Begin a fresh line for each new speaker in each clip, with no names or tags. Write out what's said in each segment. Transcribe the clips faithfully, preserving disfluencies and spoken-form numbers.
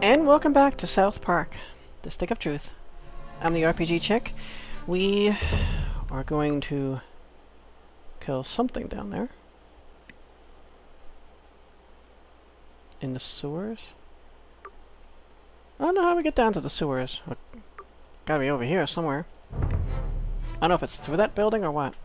And welcome back to South Park, the Stick of Truth. I'm the R P G chick. We are going to kill something down there. In the sewers? I don't know how we get down to the sewers. Gotta be over here somewhere. I don't know if it's through that building or what.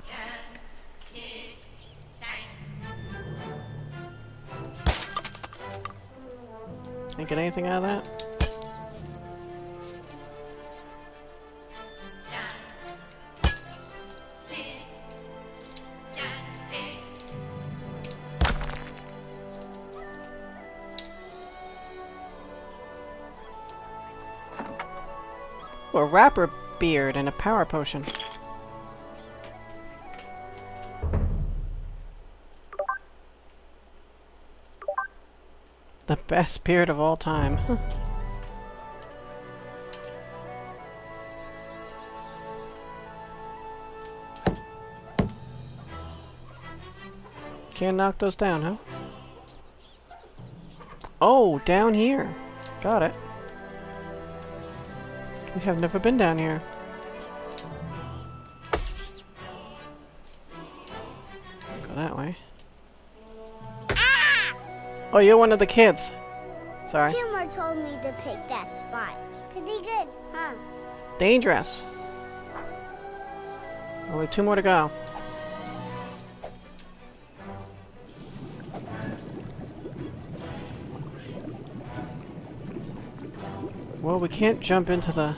Can't get anything out of that? Oh, a rapper beard and a power potion. The best beard of all time. Can't knock those down, huh? Oh, down here. Got it. We have never been down here. Go that way. Oh, you're one of the kids. Sorry.
Humor told me to pick that spot. Pretty good, huh?
Dangerous. Only two more to go. Well, we can't jump into the...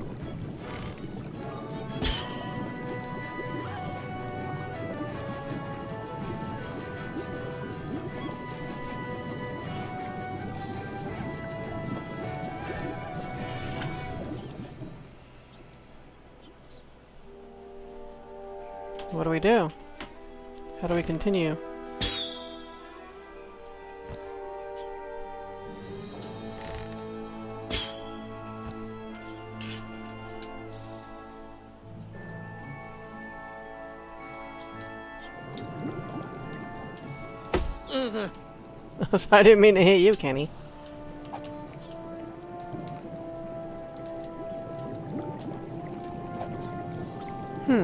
What do we do? How do we continue? I didn't mean to hit you, Kenny. Hmm.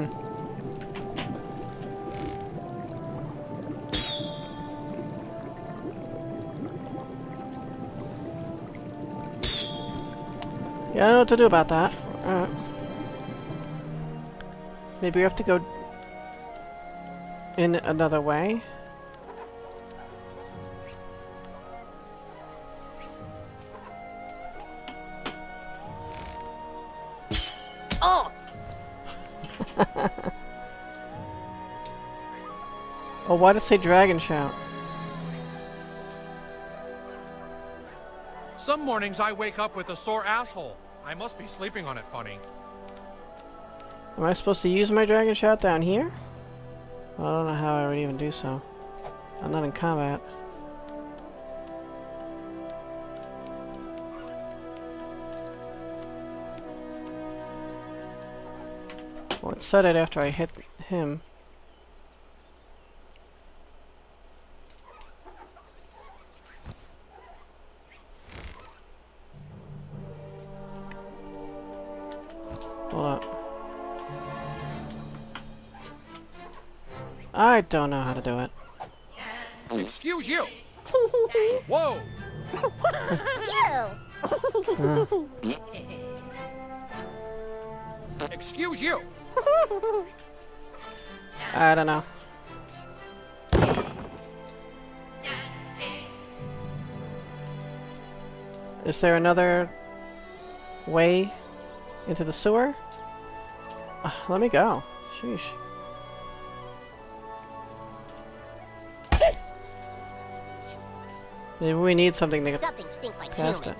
Yeah, I don't know what to do about that. Alright. Maybe we have to go in another way.
Oh!
Oh, why did it say Dragon Shout?
Some mornings I wake up with a sore asshole. I must be sleeping on it funny.
Am I supposed to use my Dragon Shout down here? Well, I don't know how I would even do so. I'm not in combat. Well, it said it after I hit him. Hold up. I don't know how to do it.
Excuse you! Whoa!
Uh.
Excuse you!
I don't know. Is there another way into the sewer? Uh, let me go. Sheesh. Maybe we need something to get
Something stinks like
past
human.
it.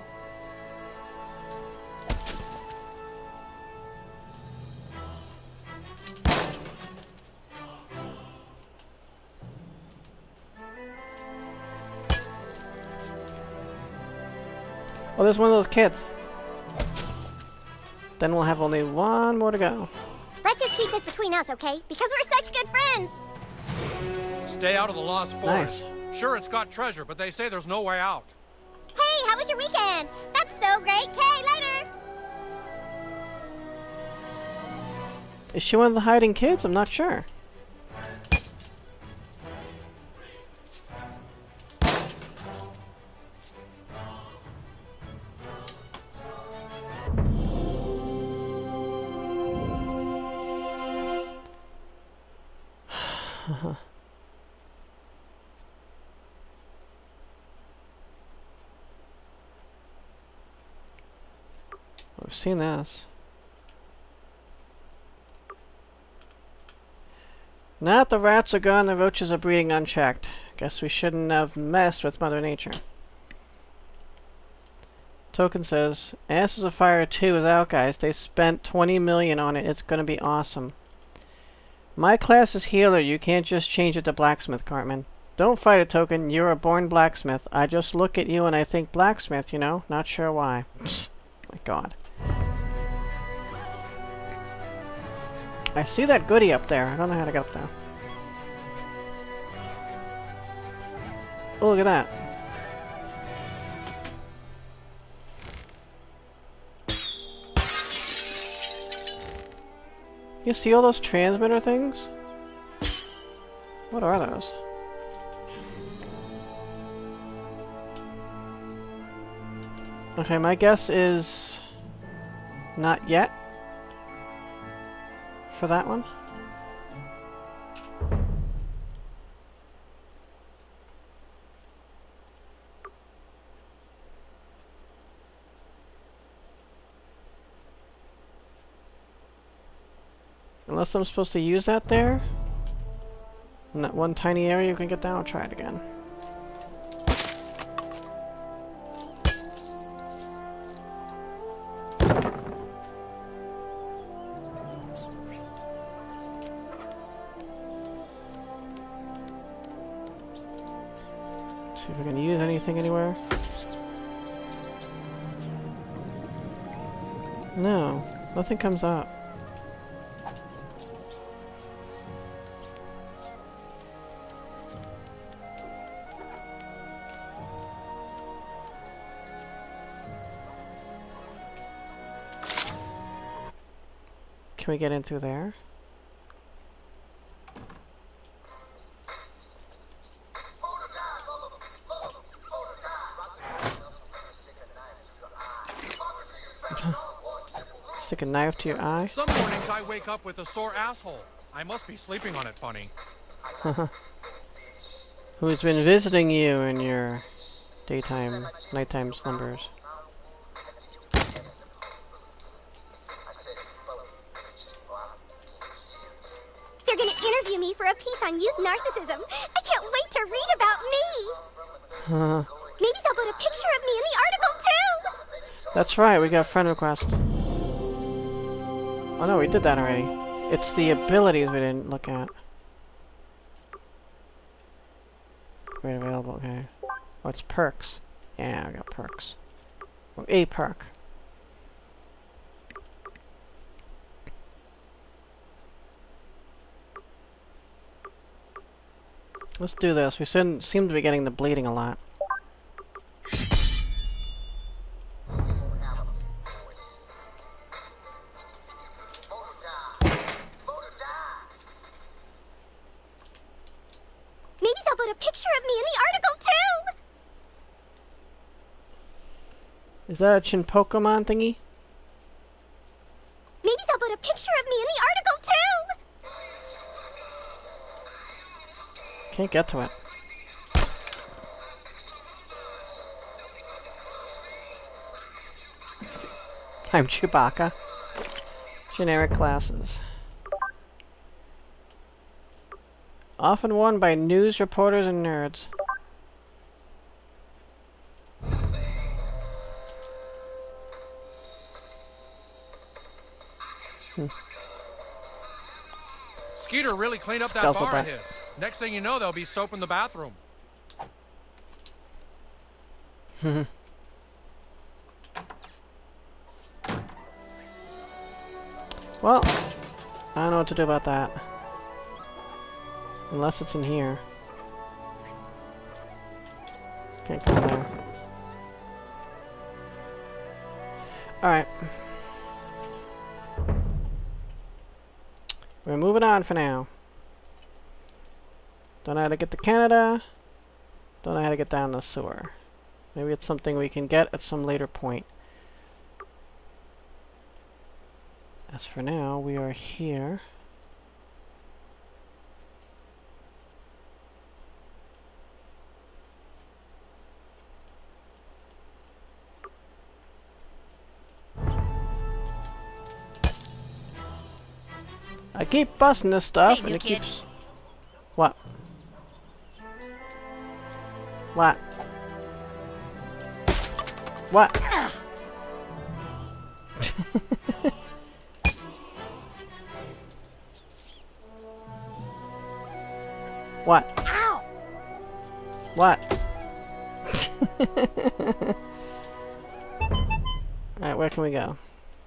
Oh, there's one of those kids. Then we'll have only one more to go.
Let's just keep this between us, okay? Because we're such good friends.
Stay out of the Lost Forest.
Nice.
Sure, it's got treasure, but they say there's no way out.
Hey, how How was your weekend? That's so great. Okay, later.
Is she one of the hiding kids? I'm not sure. We've seen this. Now that the rats are gone, the roaches are breeding unchecked. Guess we shouldn't have messed with Mother Nature. Token says, Ashes of Fire two is out, guys. They spent twenty million on it. It's gonna be awesome. My class is healer. You can't just change it to blacksmith, Cartman. Don't fight it, Token. You're a born blacksmith. I just look at you and I think blacksmith, you know? Not sure why. My god. I see that goodie up there. I don't know how to get up there. Oh, look at that. You see all those transmitter things? What are those? Okay, my guess is not yet for that one. Unless I'm supposed to use that there. In that one tiny area you can get down, I'll try it again. See if we can use anything anywhere. No, nothing comes up. Can we get in through there? Stick a knife to your eye?
Some mornings I wake up with a sore asshole. I must be sleeping on it funny.
Who's been visiting you in your daytime, nighttime slumbers?
They're gonna interview me for a piece on youth narcissism. I can't wait to read about me.
Uh,
Maybe they'll put a picture of me in the article too.
that's right, we got friend request. Oh no, we did that already. It's the abilities we didn't look at. Great available, okay. Oh, it's perks. Yeah, I got perks. Oh, a perk. Let's do this. We seem, seem to be getting the bleeding a lot.
Maybe they'll put a picture of me in the article too.
Is that a Chin Pokemon thingy?
Maybe they'll put a picture of me in the article too.
Can't get to it. I'm Chewbacca. Generic classes. Often worn by news reporters and nerds. Hmm.
Skeeter really cleaned up that
Scuzzle
bar of
back.
his. Next thing you know, there'll be soap in the bathroom.
Well, I don't know what to do about that. Unless it's in here. Can't go there. Alright. We're moving on for now. Don't know how to get to Canada. Don't know how to get down the sewer. Maybe it's something we can get at some later point. As for now, we are here. I keep busting this stuff,
Hey,
and
new
it
kid.
keeps... What? What? What? What?
Ow!
What? Alright, where can we go?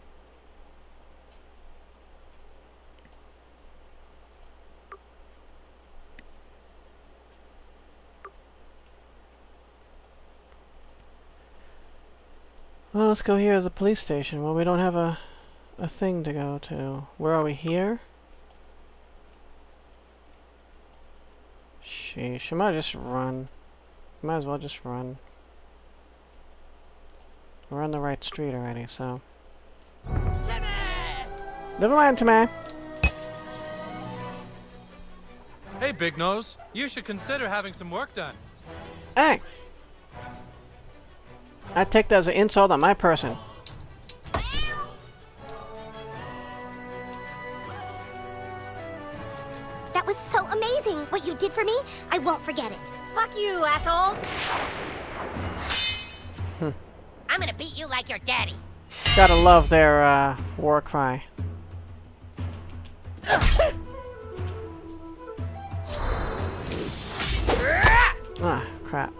Well, let's go here to the police station. Well, we don't have a, a thing to go to. Where are we here? Sheesh, I might just run. Might as well just run. We're on the right street already, so... Never mind, Timmy!
Hey, Big Nose. You should consider having some work done.
Hey! I take that as an insult on my person.
That was so amazing, what you did for me. I won't forget it.
Fuck you, asshole! I'm gonna beat you like your daddy.
Gotta love their, uh, war cry. Ah, crap.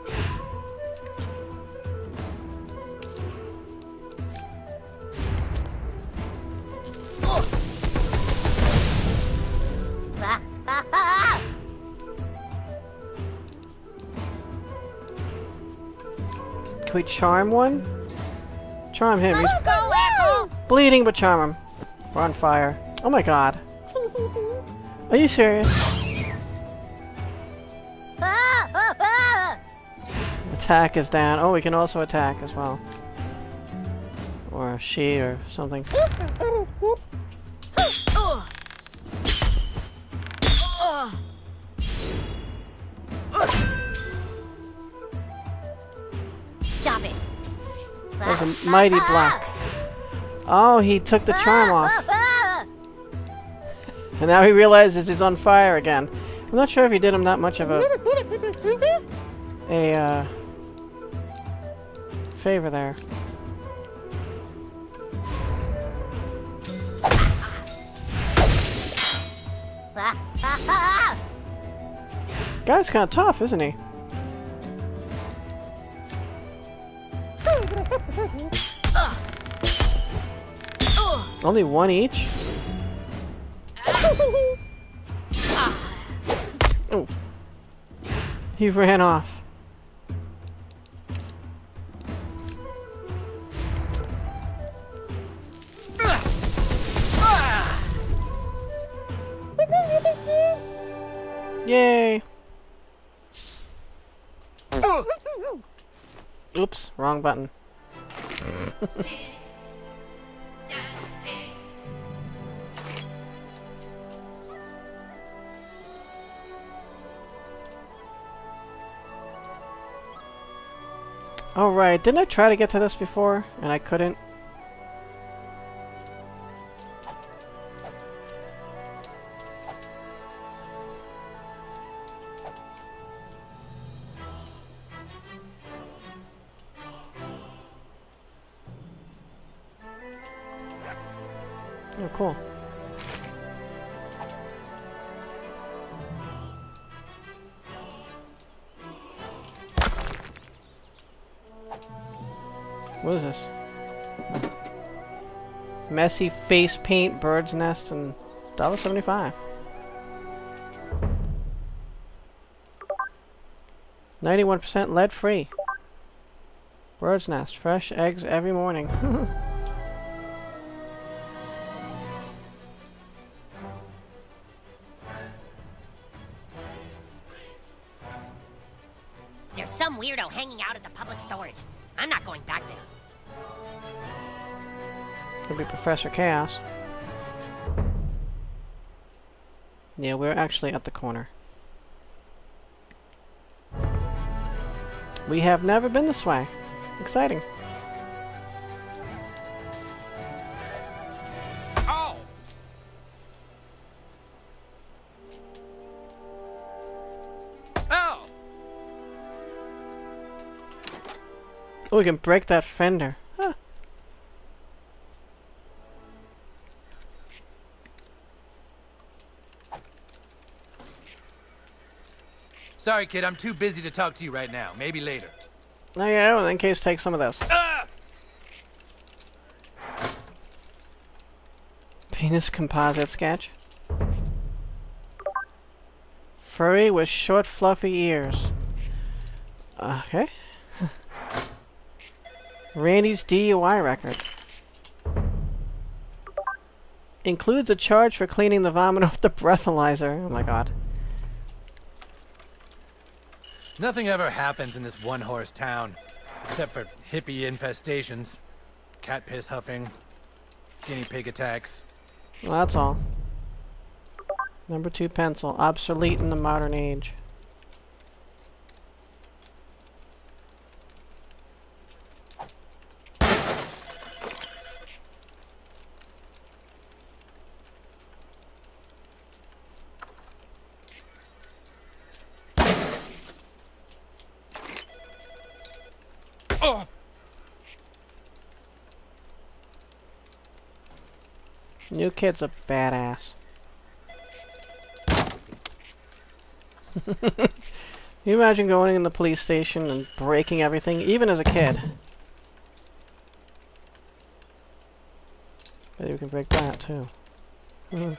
Can we charm one? Charm him. He's
Go, asshole!
bleeding, but charm him. We're on fire. Oh my god. Are you serious? Attack is down. Oh, we can also attack as well. Or she or something.
Stop it.
That was a mighty block. Oh, he took the charm off. And now he realizes he's on fire again. I'm not sure if he did him that much of a... a, uh... favor there. Guy's kind of tough, isn't he? Only one each? Oh. He ran off. Yay! Oops, wrong button. Alright, didn't I try to get to this before and I couldn't? Oh, cool. What is this? Messy face paint, bird's nest, and one dollar seventy-five. ninety-one percent lead free. Bird's nest, fresh eggs every morning.
some weirdo hanging out at the public storage. I'm not going back there.
Could be Professor Chaos. Yeah, we're actually at the corner. We have never been this way. Exciting.
Ow! Ow!
Oh, we can break that fender. Huh.
Sorry, kid, I'm too busy to talk to you right now. Maybe later.
Oh yeah, well, in case, take some of this.
Ah!
Penis composite sketch. Furry with short, fluffy ears. Okay. Randy's D U I record. Includes a charge for cleaning the vomit off the breathalyzer. Oh my god.
Nothing ever happens in this one-horse town, except for hippie infestations, cat piss huffing, guinea pig attacks.
Well, that's all. Number two pencil. Obsolete in the modern age.
Oh!
New kid's a badass. Can you imagine going in the police station and breaking everything, even as a kid? Maybe we can break that too. Mhm.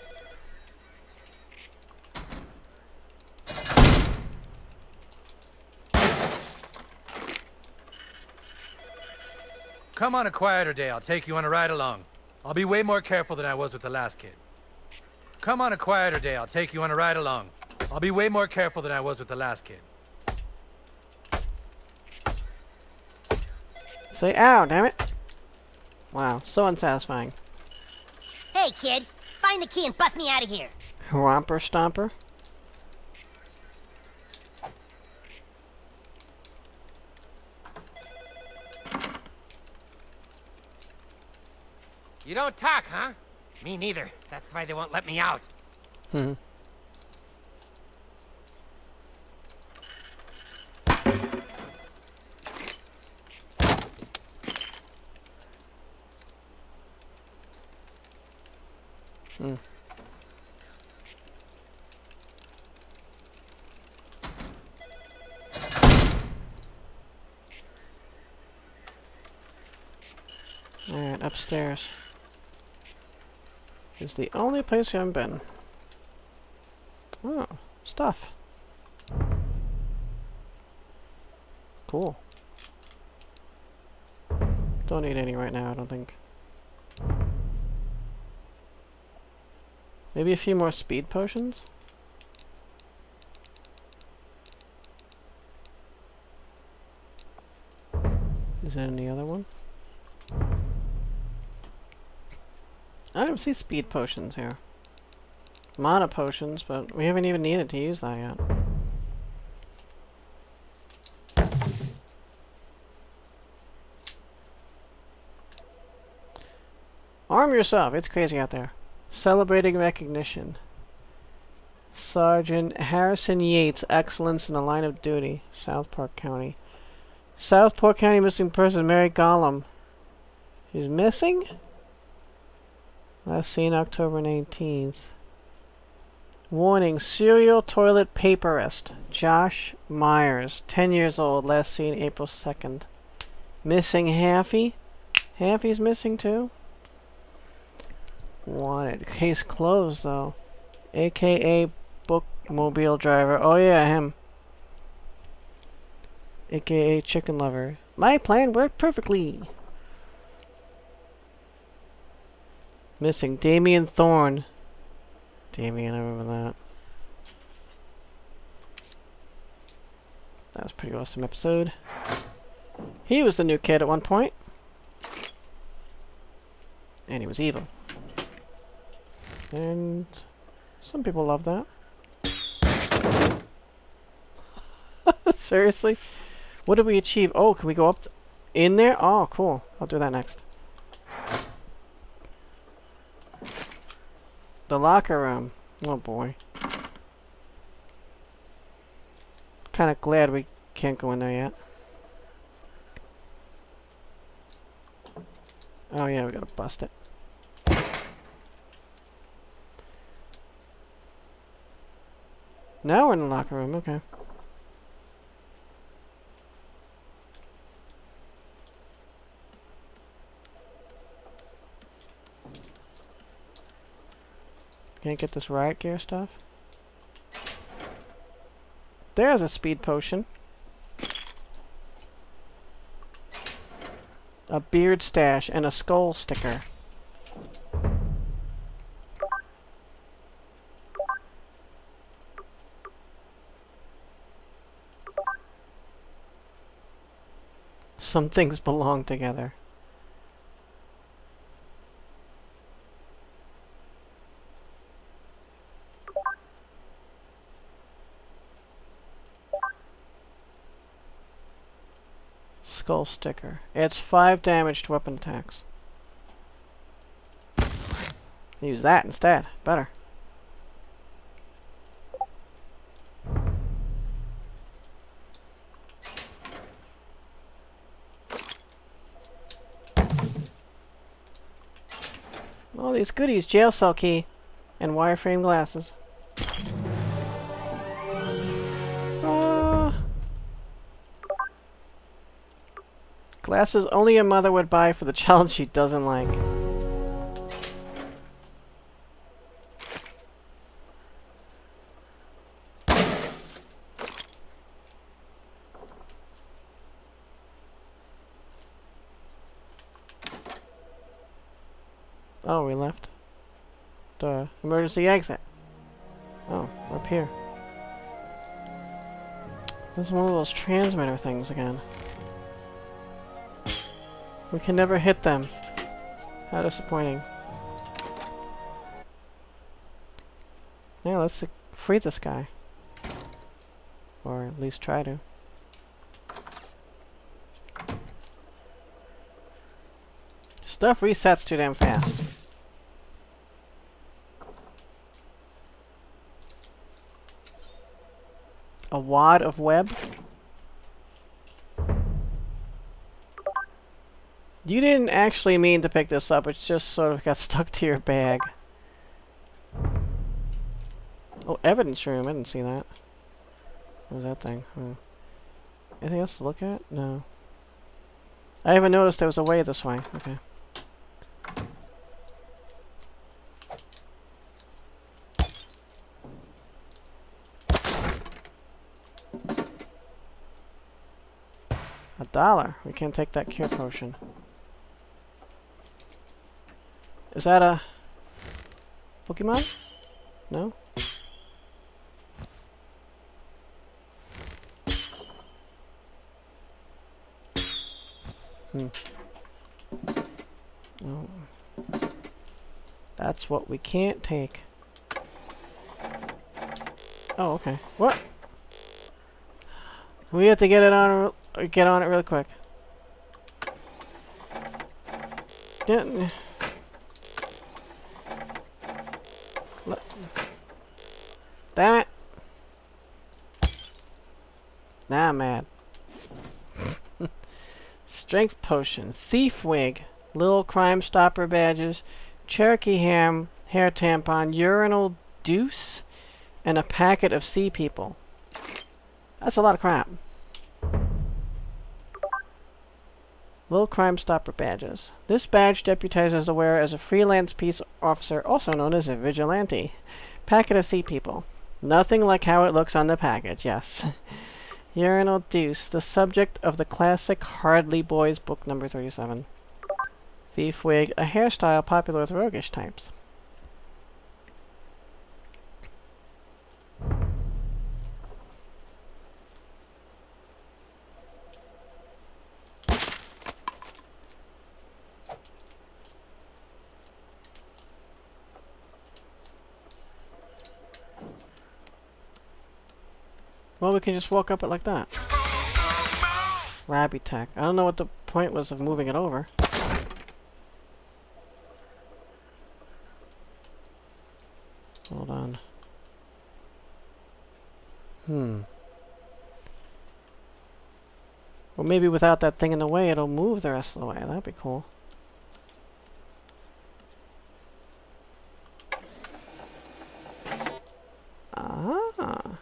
Come on a quieter day, I'll take you on a ride along. I'll be way more careful than I was with the last kid. Come on a quieter day, I'll take you on a ride along. I'll be way more careful than I was with the last kid.
Say ow, damn it! Wow, so unsatisfying.
Hey, kid. Find the key and bust me out of here.
Romper stomper.
You don't talk, huh? Me neither. That's why they won't let me out.
Hmm. Hmm. Alright, upstairs. It's the only place we haven't been. Oh, stuff. Cool. Don't need any right now, I don't think. Maybe a few more speed potions? Is there any other one? I don't see speed potions here. Mana potions, but we haven't even needed to use that yet. Arm yourself, it's crazy out there. Celebrating recognition. Sergeant Harrison Yates, excellence in the line of duty. South Park County. South Park County missing person, Mary Gollum. She's missing? Last seen October nineteenth. Warning, serial toilet paperist. Josh Myers, ten years old, last seen April second. Missing Haffy? Haffy's missing too? Wanted. Case closed though. A K A bookmobile driver. Oh yeah, him. A K A chicken lover. My plan worked perfectly. Missing Damien Thorne. Damien, I remember that. That was a pretty awesome episode. He was the new kid at one point. And he was evil. And some people love that. Seriously? What did we achieve? Oh, can we go up in there? Oh, cool. I'll do that next. The locker room. Oh boy. Kind of glad we can't go in there yet. Oh yeah, we gotta bust it. Now we're in the locker room, okay. Can't get this riot gear stuff. There's a speed potion. A beard stash and a skull sticker. Some things belong together. Skull sticker. Adds five damage to weapon attacks. Use that instead. Better. All these goodies. Jail cell key. And wireframe glasses. Glasses only a mother would buy for the child she doesn't like. Oh, we left. The emergency exit. Oh, up here. This is one of those transmitter things again. We can never hit them. How disappointing. Yeah, let's uh, free this guy. Or at least try to. Stuff resets too damn fast. A wad of web? You didn't actually mean to pick this up, it just sort of got stuck to your bag. Oh, evidence room, I didn't see that. What was that thing? Oh. Anything else to look at? No. I even noticed there was a way this way. Okay. A dollar. We can't take that cure potion. Is that a Pokemon? No? Hmm. No. That's what we can't take. Oh, okay. What? We have to get it on. Get on it really quick. Yeah. Damn it! Now I'm mad. Strength potion, thief wig, little crime stopper badges, Cherokee ham, hair tampon, urinal deuce, and a packet of sea people. That's a lot of crap. Little Crime Stopper badges. This badge deputizes the wearer as a freelance peace officer, also known as a vigilante. Packet of sea people. Nothing like how it looks on the package, yes. Urinal Deuce, the subject of the classic Hardly Boys book number thirty-seven. Thief wig, a hairstyle popular with roguish types. Well, we can just walk up it like that. Rabby tech. I don't know what the point was of moving it over. Hold on. Hmm. Well, maybe without that thing in the way, it'll move the rest of the way. That'd be cool. Ah.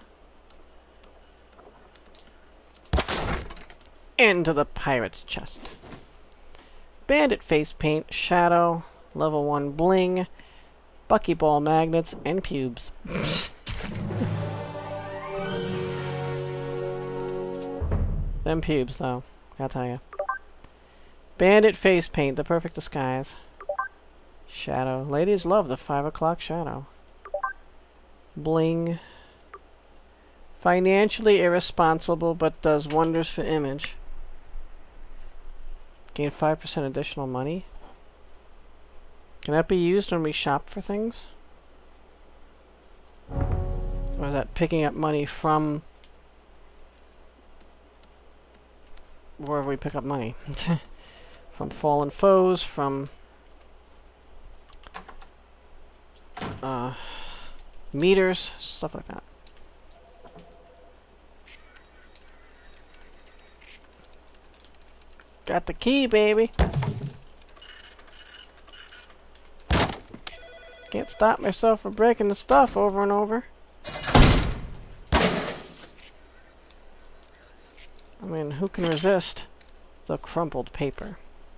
Into the pirate's chest. Bandit face paint, shadow, level one bling, buckyball magnets, and pubes. Them pubes, though. Gotta tell ya. Bandit face paint, the perfect disguise. Shadow. Ladies love the five o'clock shadow. Bling. Financially irresponsible, but does wonders for image. Gain five percent additional money. Can that be used when we shop for things? Or is that picking up money from wherever we pick up money? From fallen foes, from uh, meters, stuff like that. Got the key, baby. Can't stop myself from breaking the stuff over and over. I mean, who can resist the crumpled paper?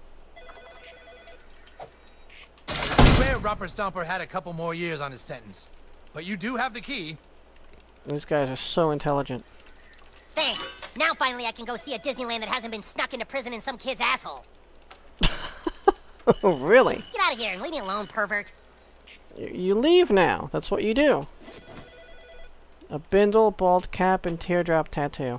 I swear Romper Stomper had a couple more years on his sentence. But you do have the key.
These guys are so intelligent.
Thanks. Now finally I can go see a Disneyland that hasn't been snuck into prison in some kid's asshole.
Oh, really?
Get out of here and leave me alone, pervert.
You, you leave now. That's what you do. A bindle, bald cap, and teardrop tattoo.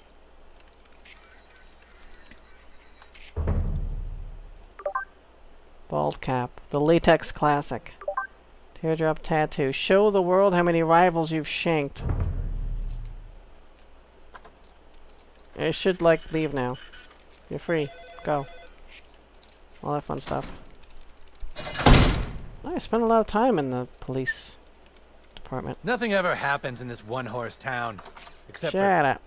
Bald cap. The latex classic. Teardrop tattoo. Show the world how many rivals you've shanked. I should, like, leave now. You're free. Go. All that fun stuff. I spent a lot of time in the police department.
Nothing ever happens in this one-horse town. Except
Shut
for...
up.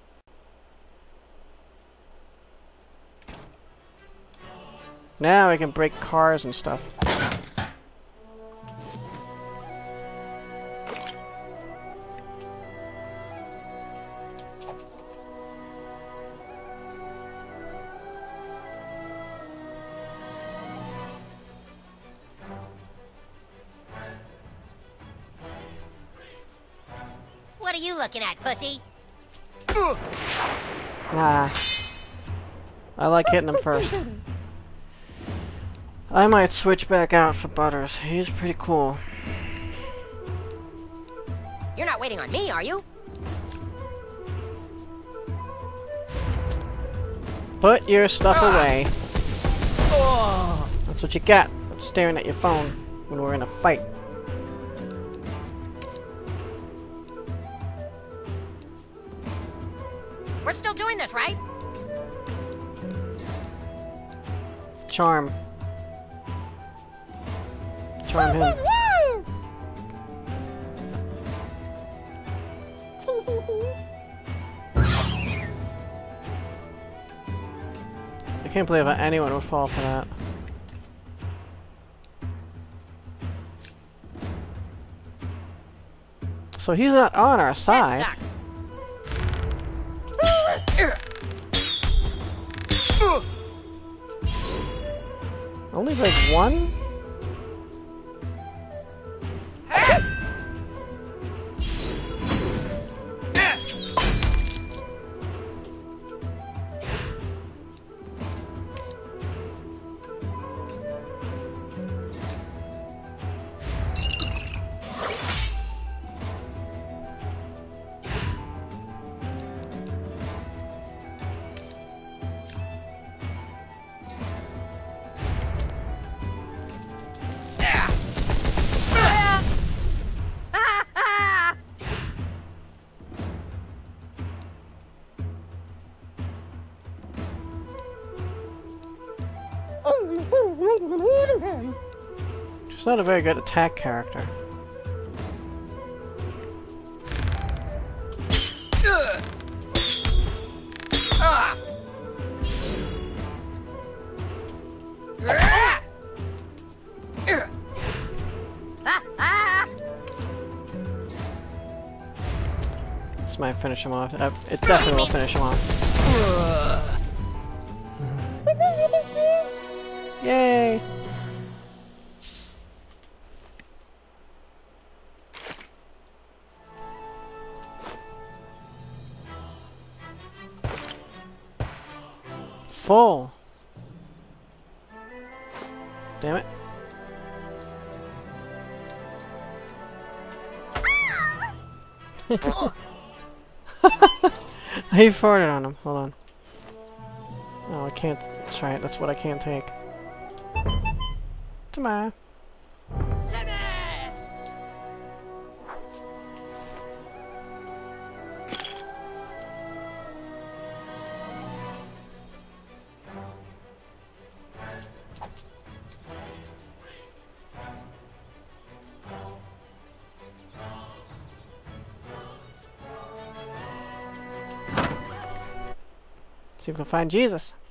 Now we can break cars and stuff.
What are you looking at, pussy?
Ah. I like hitting him first. I might switch back out for Butters. He's pretty cool.
You're not waiting on me, are you?
Put your stuff away. That's what you got for staring at your phone when we're in a fight.
We're still doing this, right?
Charm. Charm him. I can't believe anyone would fall for that. So he's not on our side.
That sucks.
Only like one? She's not a very good attack character. This might finish him off. Uh, it definitely will finish him off. Yay! Full. Damn it. He farted on him. Hold on. Oh, I can't. That's right. That's what I can't take. Tomorrow. See if we can find Jesus.